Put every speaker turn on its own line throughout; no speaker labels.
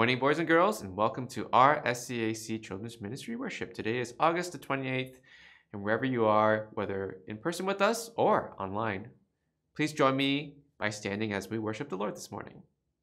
morning, boys and girls, and welcome to our SCAC Children's Ministry Worship. Today is August the 28th, and wherever you are, whether in person with us or online, please join me by standing as we worship the Lord this morning.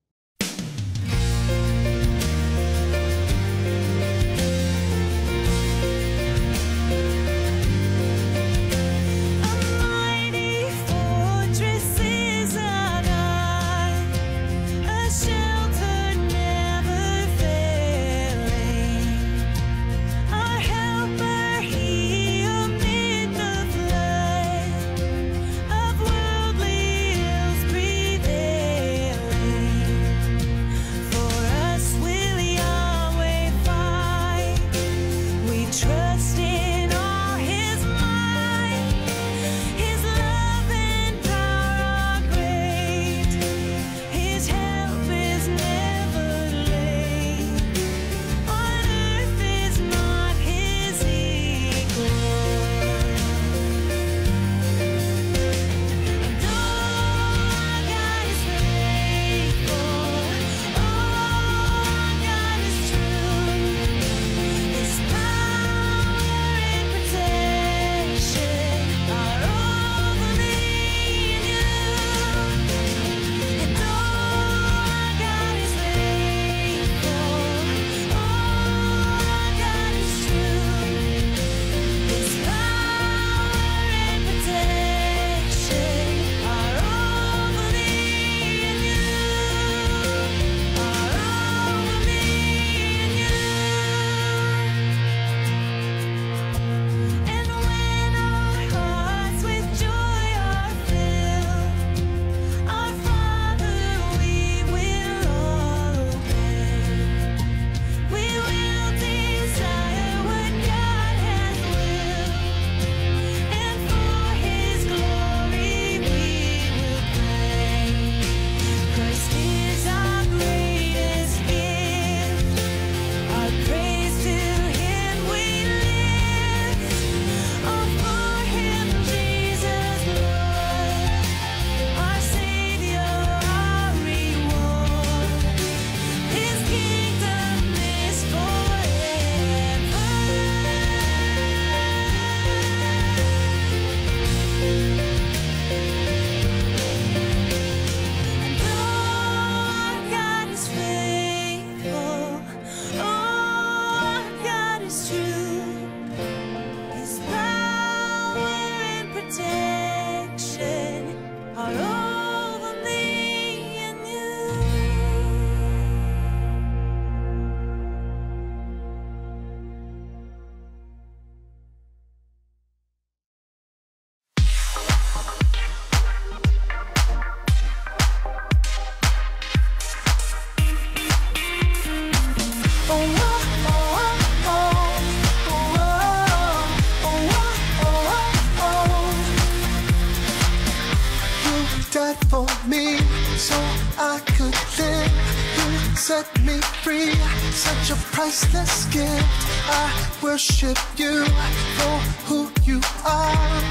For me, so I could live. You set me free, such a priceless gift. I worship you for who you are.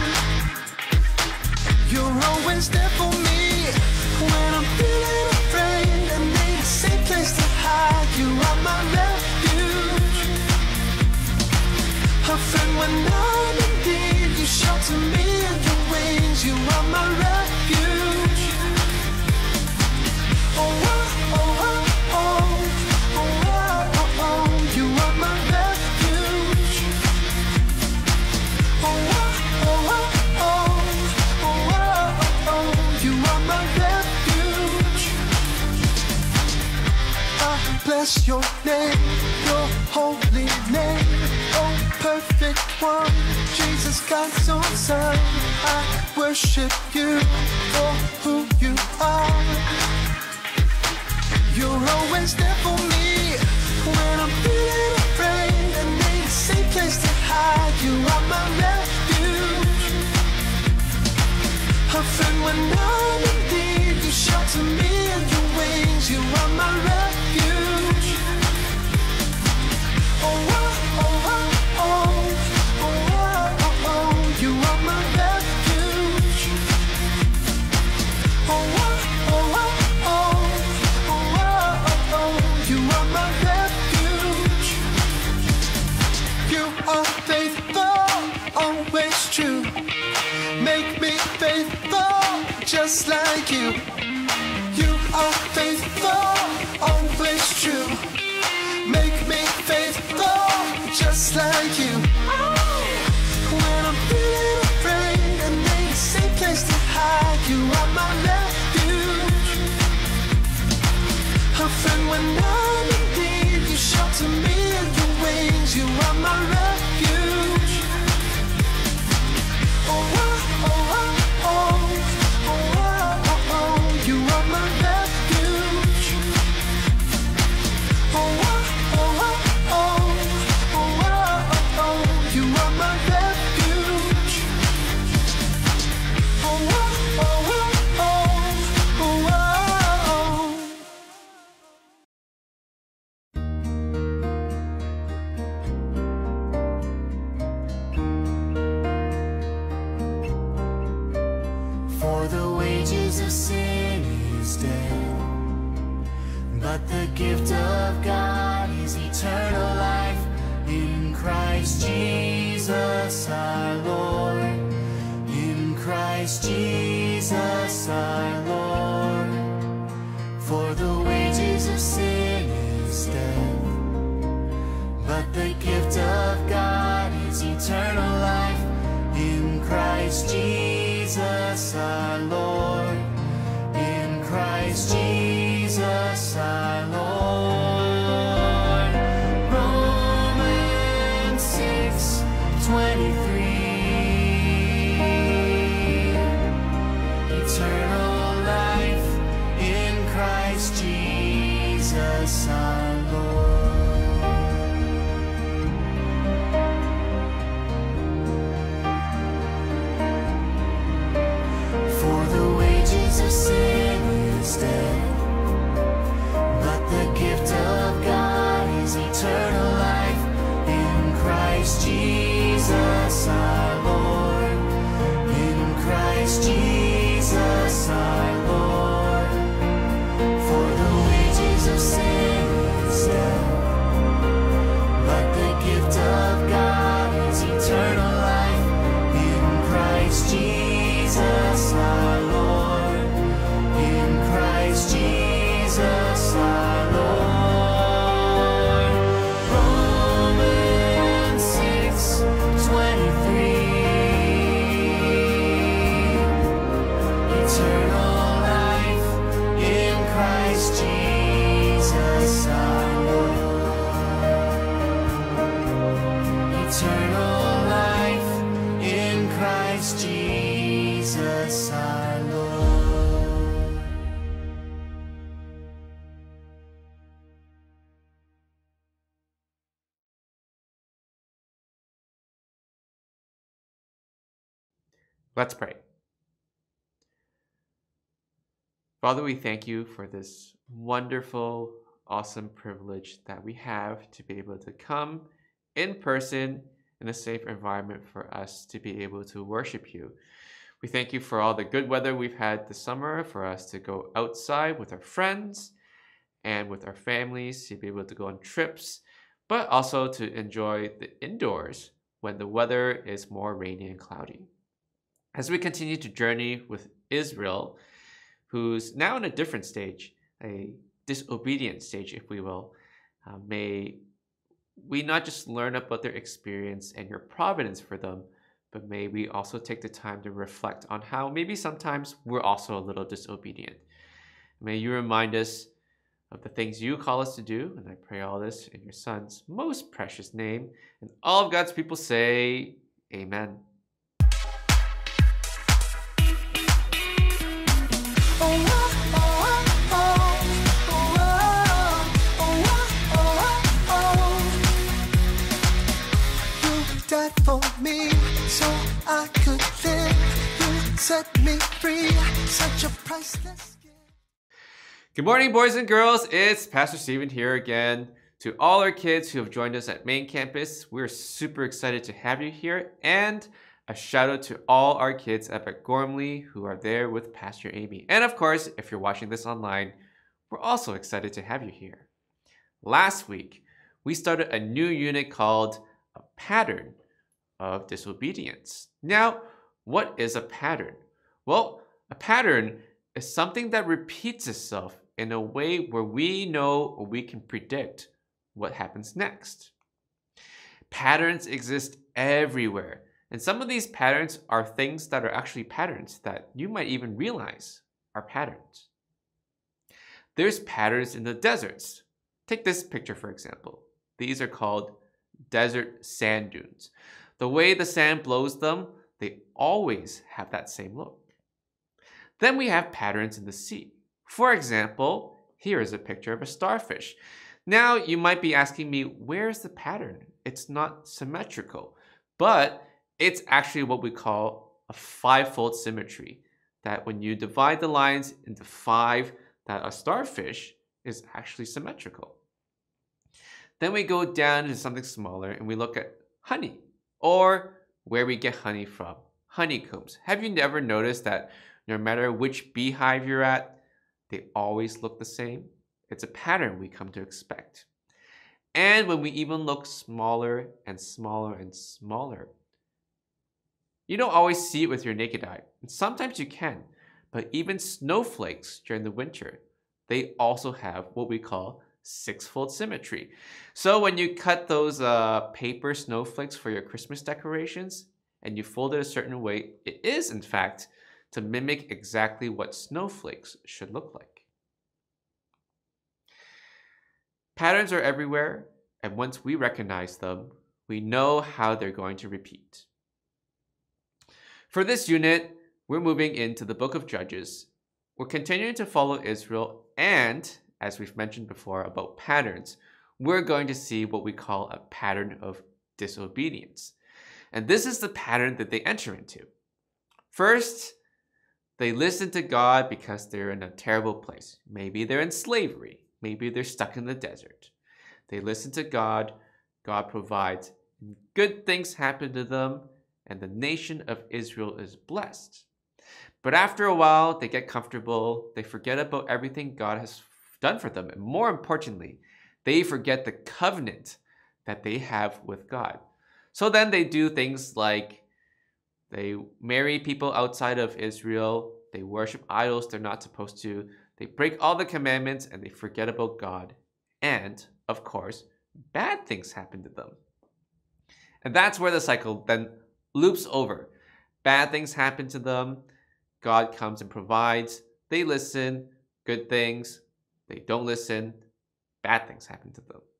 You're always there for me when I'm feeling afraid and need a safe place to hide. You are my refuge, a friend when I'm in need. You shelter me in your wings. You are my refuge. Oh, oh, oh, oh, oh, oh, oh, you are my refuge. Oh, oh, oh, oh, oh, oh, you are my refuge. I bless your name, your holy name, oh perfect one, Jesus God's own Son. I worship you for who you are. You're always there for me when I'm feeling afraid and need a safe place to hide. You are my refuge, a friend when I'm in need. You shelter me in your wings. You are my refuge. Oh, oh, oh, oh, oh, oh, oh, oh, you are my refuge. Oh, oh, oh, oh, oh, oh, oh, oh, you are my just like you. You are faithful, always true. Make me faithful, just like you. When I'm feeling afraid, I need a safe place to hide. You are my refuge. A friend when I'm in need, you shelter me in your wings. You are my refuge. Oh, oh, oh, oh, oh, oh, oh, oh. You are my refuge. Oh, oh, oh, oh, oh, oh, oh. You are my refuge. Oh, oh, oh, oh, oh, oh.
For the wages of sin is death, but the gift of God is eternal life in Christ Jesus our Lord. In Christ Jesus our Lord. For the wages of sin is death, but the gift of God is eternal life in Christ Jesus our Lord. In Christ Jesus our Lord. Romans 6:23. Eternal life in Christ Jesus our Lord. For the wages of sin is death, but the gift of God is eternal life in Christ Jesus our Lord. In Christ Jesus our Lord. For the wages of sin is death, but the gift of God is eternal life in Christ Jesus our Lord. In Christ Jesus our Lord. Romans 6:23. Eternal life in Christ Jesus our Lord. Eternal life in Christ Jesus our Lord.
Let's pray. Father, we thank you for this wonderful, awesome privilege that we have to be able to come in person in a safe environment for us to be able to worship you. We thank you for all the good weather we've had this summer, for us to go outside with our friends and with our families, to be able to go on trips, but also to enjoy the indoors when the weather is more rainy and cloudy. As we continue to journey with Israel, who's now in a different stage, a disobedient stage, if we will, may we not just learn about their experience and your providence for them, but may we also take the time to reflect on how maybe sometimes we're also a little disobedient. May you remind us of the things you call us to do, and I pray all this in your Son's most precious name. And all of God's people say, Amen.
Died for me so I could live. You set me free, such a priceless gift.
Good morning, boys and girls. It's Pastor Stephen here again. To all our kids who have joined us at main campus, we're super excited to have you here. And a shout out to all our kids up at Gormley who are there with Pastor Amy. And of course, if you're watching this online, we're also excited to have you here. Last week, we started a new unit called A Pattern of Disobedience. Now, what is a pattern? Well, A pattern is something that repeats itself in a way where we know or we can predict what happens next. Patterns exist everywhere, and some of these patterns are things that are actually patterns that you might even realize are patterns. There's patterns in the deserts. Take this picture for example. These are called desert sand dunes. The way the sand blows them, they always have that same look. Then we have patterns in the sea. For example, here is a picture of a starfish. Now you might be asking me, where's the pattern? It's not symmetrical, but it's actually what we call a five-fold symmetry. That when you divide the lines into 5, that a starfish is actually symmetrical. Then we go down to something smaller and we look at honey, or where we get honey from, honeycombs. Have you never noticed that no matter which beehive you're at, they always look the same? It's a pattern we come to expect. And when we even look smaller and smaller and smaller, you don't always see it with your naked eye. And sometimes you can, but even snowflakes during the winter, they also have what we call 6-fold symmetry. So when you cut those paper snowflakes for your Christmas decorations and you fold it a certain way, it is in fact to mimic exactly what snowflakes should look like. Patterns are everywhere, and once we recognize them, we know how they're going to repeat. For this unit, we're moving into the book of Judges. We're continuing to follow Israel, and as we've mentioned before about patterns, we're going to see what we call a pattern of disobedience. And this is the pattern that they enter into. First, they listen to God because they're in a terrible place. Maybe they're in slavery. Maybe they're stuck in the desert. They listen to God. God provides. Good things happen to them, and the nation of Israel is blessed. But after a while, they get comfortable. They forget about everything God has done for them. And more importantly, they forget the covenant that they have with God. So then they do things like they marry people outside of Israel. They worship idols they're not supposed to. They break all the commandments and they forget about God. And, of course, bad things happen to them. And that's where the cycle then loops over. Bad things happen to them. God comes and provides. They listen. Good things. They don't listen. Bad things happen to them.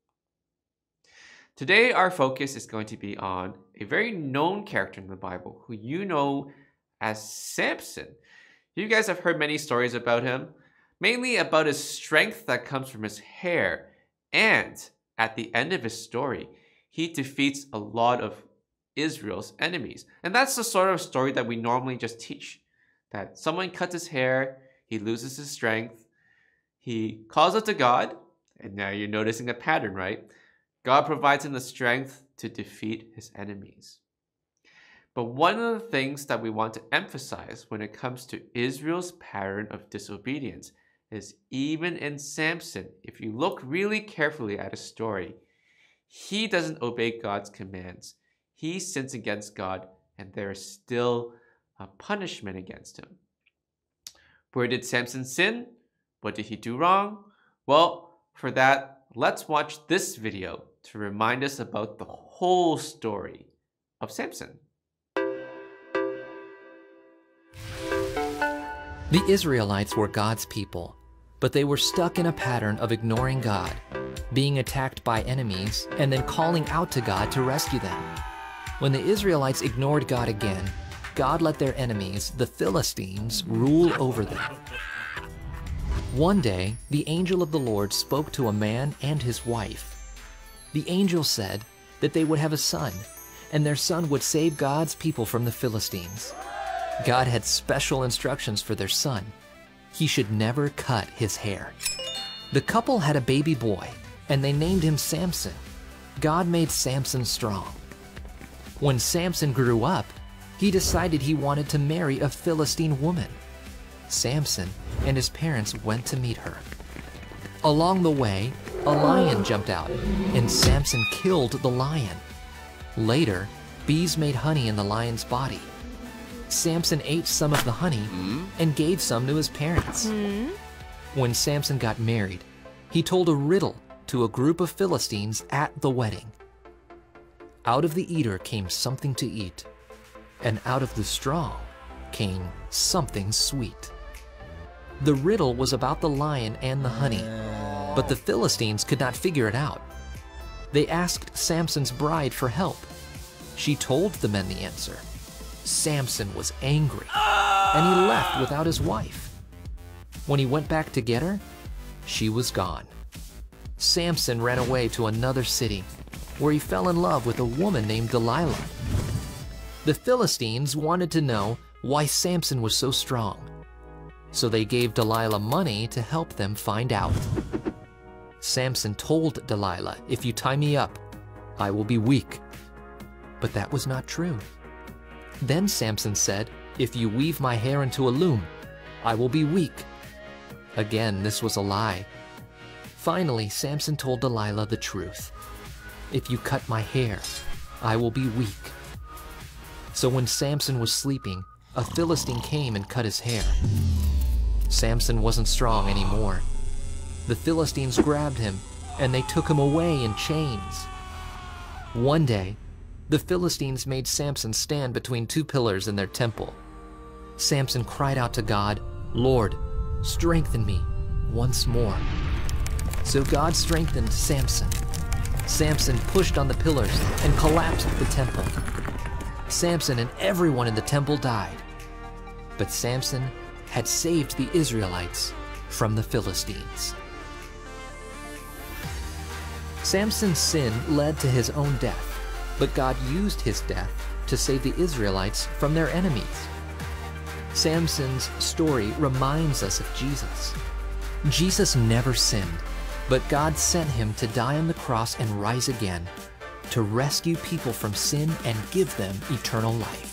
Today, our focus is going to be on a very known character in the Bible who you know as Samson. You guys have heard many stories about him, mainly about his strength that comes from his hair. And at the end of his story, he defeats a lot of Israel's enemies. And that's the sort of story that we normally just teach. That someone cuts his hair, he loses his strength, he calls out to God, and now you're noticing a pattern, right? God provides him the strength to defeat his enemies. But one of the things that we want to emphasize when it comes to Israel's pattern of disobedience is even in Samson, if you look really carefully at his story, he doesn't obey God's commands. He sins against God, and there is still a punishment against him. Where did Samson sin? What did he do wrong? Well, for that, let's watch this video to remind us about the whole story of Samson.
The Israelites were God's people, but they were stuck in a pattern of ignoring God, being attacked by enemies, and then calling out to God to rescue them. When the Israelites ignored God again, God let their enemies, the Philistines, rule over them. One day, the angel of the Lord spoke to a man and his wife. The angel said that they would have a son, and their son would save God's people from the Philistines. God had special instructions for their son. He should never cut his hair. The couple had a baby boy, and they named him Samson. God made Samson strong. When Samson grew up, he decided he wanted to marry a Philistine woman. Samson and his parents went to meet her. Along the way, a lion jumped out, and Samson killed the lion. Later, bees made honey in the lion's body. Samson ate some of the honey and gave some to his parents. When Samson got married, he told a riddle to a group of Philistines at the wedding. Out of the eater came something to eat, and out of the straw came something sweet. The riddle was about the lion and the honey, but the Philistines could not figure it out. They asked Samson's bride for help. She told the men the answer. Samson was angry, and he left without his wife. When he went back to get her, she was gone. Samson ran away to another city, where he fell in love with a woman named Delilah. The Philistines wanted to know why Samson was so strong, so they gave Delilah money to help them find out. Samson told Delilah, "If you tie me up, I will be weak." But that was not true. Then Samson said, "If you weave my hair into a loom, I will be weak." Again, this was a lie. Finally, Samson told Delilah the truth. "If you cut my hair, I will be weak." So when Samson was sleeping, a Philistine came and cut his hair. Samson wasn't strong anymore. The Philistines grabbed him, and they took him away in chains. One day, the Philistines made Samson stand between two pillars in their temple. Samson cried out to God, "Lord, strengthen me once more." So God strengthened Samson. Samson pushed on the pillars and collapsed the temple. Samson and everyone in the temple died. But Samson had saved the Israelites from the Philistines. Samson's sin led to his own death, but God used his death to save the Israelites from their enemies. Samson's story reminds us of Jesus. Jesus never sinned, but God sent him to die on the cross and rise again, to rescue people from sin and give them eternal life.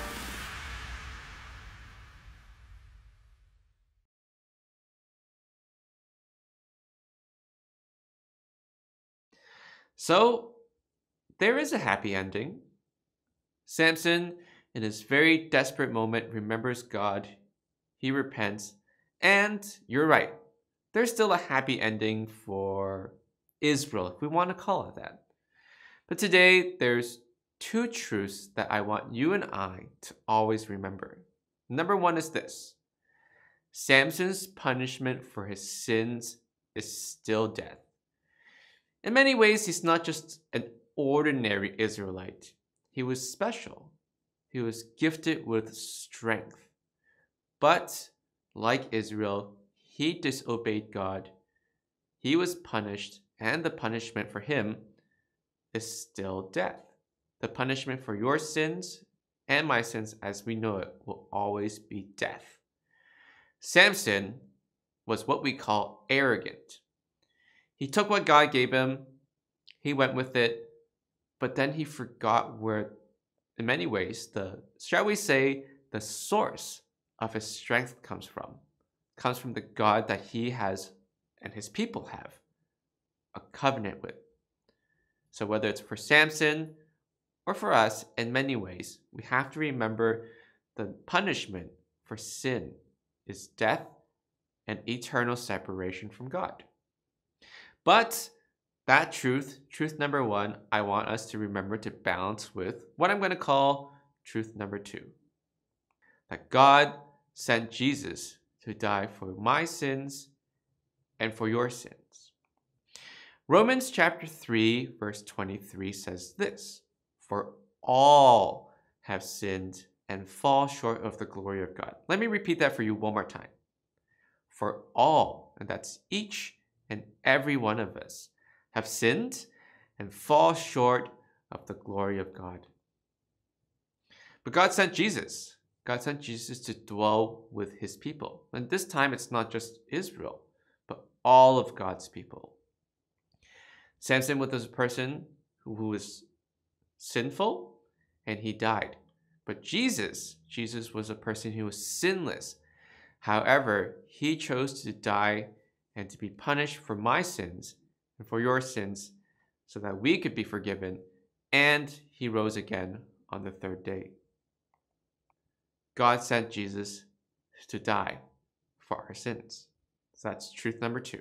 So, there is a happy ending. Samson, in his very desperate moment, remembers God. He repents. And you're right, there's still a happy ending for Israel, if we want to call it that. But today, there's two truths that I want you and I to always remember. Number one is this: Samson's punishment for his sins is still death. In many ways, he's not just an ordinary Israelite. He was special. He was gifted with strength. But, like Israel, he disobeyed God. He was punished, and the punishment for him is still death. The punishment for your sins and my sins, as we know it, will always be death. Samson was what we call arrogant. He took what God gave him, he went with it, but then he forgot where, in many ways, shall we say, the source of his strength comes from. It comes from the God that he has and his people have a covenant with. So whether it's for Samson or for us, in many ways, we have to remember the punishment for sin is death and eternal separation from God. But that truth number one, I want us to remember to balance with what I'm going to call truth number two. That God sent Jesus to die for my sins and for your sins. Romans chapter 3, verse 23 says this: "For all have sinned and fall short of the glory of God." Let me repeat that for you one more time. For all, and that's each and every one of us, have sinned and fall short of the glory of God. But God sent Jesus. God sent Jesus to dwell with his people. And this time it's not just Israel, but all of God's people. Samson was a person who was sinful and he died. But Jesus was a person who was sinless. However, he chose to die and to be punished for my sins and for your sins so that we could be forgiven, and he rose again on the third day. God sent Jesus to die for our sins. So that's truth number 2.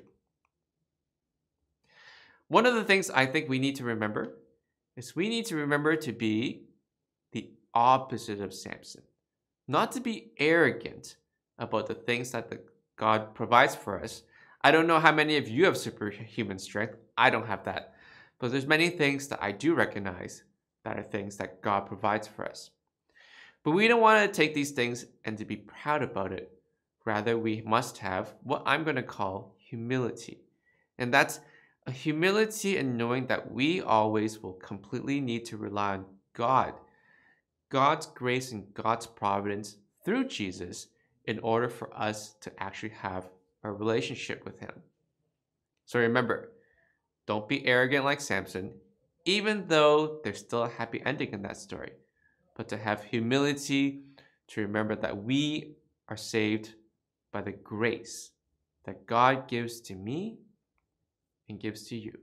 One of the things I think we need to remember is we need to remember to be the opposite of Samson. Not to be arrogant about the things that God provides for us. I don't know how many of you have superhuman strength. I don't have that. But there's many things that I do recognize that are things that God provides for us. But we don't want to take these things and to be proud about it. Rather, we must have what I'm going to call humility. And that's a humility in knowing that we always will completely need to rely on God, God's grace and God's providence through Jesus in order for us to actually have a relationship with Him. So remember, don't be arrogant like Samson, even though there's still a happy ending in that story. But to have humility, to remember that we are saved by the grace that God gives to me and gives to you.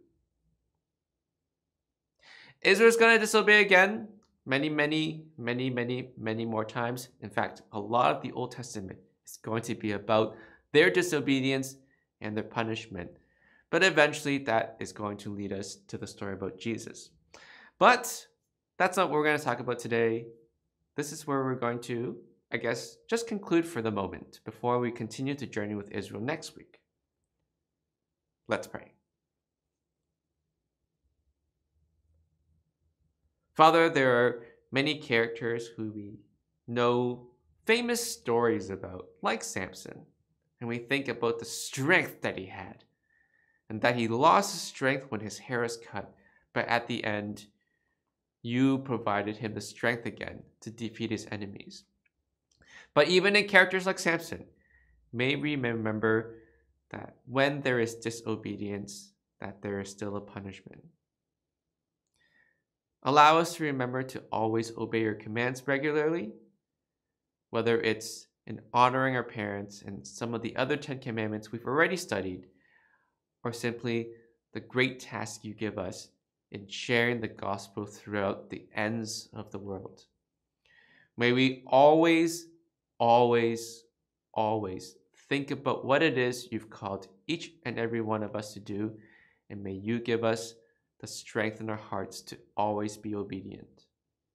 Israel's going to disobey again many more times. In fact, a lot of the Old Testament is going to be about their disobedience and their punishment. But eventually that is going to lead us to the story about Jesus. But that's not what we're going to talk about today. This is where we're going to, I guess, just conclude for the moment before we continue to journey with Israel next week. Let's pray. Father, there are many characters who we know famous stories about, like Samson, and we think about the strength that he had, and that he lost his strength when his hair was cut, but at the end, you provided him the strength again to defeat his enemies. But even in characters like Samson, may we remember that when there is disobedience, that there is still a punishment. Allow us to remember to always obey your commands regularly, whether it's in honoring our parents and some of the other 10 commandments we've already studied, or simply the great task you give us in sharing the gospel throughout the ends of the world. May we always think about what it is you've called each and every one of us to do, and may you give us the strength in our hearts to always be obedient.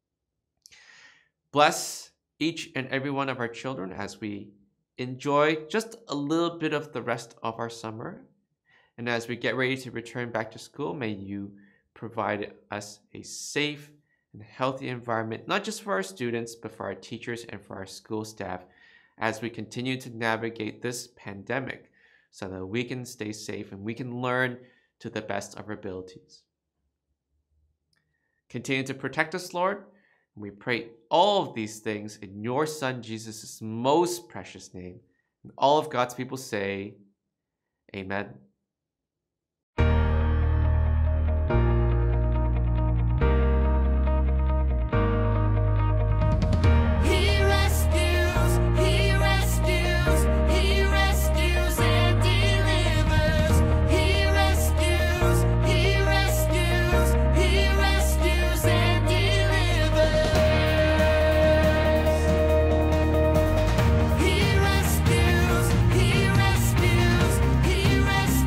Bless each and every one of our children as we enjoy just a little bit of the rest of our summer. And as we get ready to return back to school, may you provide us a safe and healthy environment, not just for our students, but for our teachers and for our school staff, as we continue to navigate this pandemic so that we can stay safe and we can learn to the best of our abilities. Continue to protect us, Lord. And we pray all of these things in your Son, Jesus' most precious name. And all of God's people say, Amen.
He rescues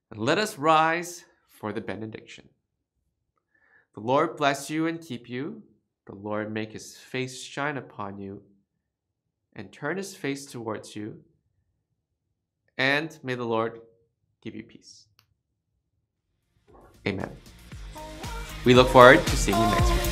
And let us rise for the benediction. The Lord bless you and keep you. The Lord make his face shine upon you and turn his face towards you. And may the Lord give you peace. Amen. We look forward to seeing you next week.